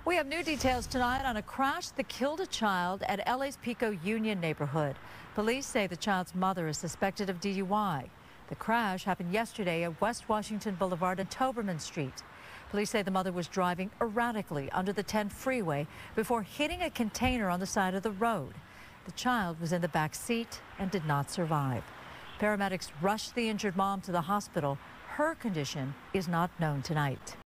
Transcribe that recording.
We have new details tonight on a crash that killed a child at LA's Pico-Union neighborhood. Police say the child's mother is suspected of DUI. The crash happened yesterday at West Washington Boulevard and Toberman Street. Police say the mother was driving erratically under the 10 freeway before hitting a container on the side of the road. The child was in the back seat and did not survive. Paramedics rushed the injured mom to the hospital. Her condition is not known tonight.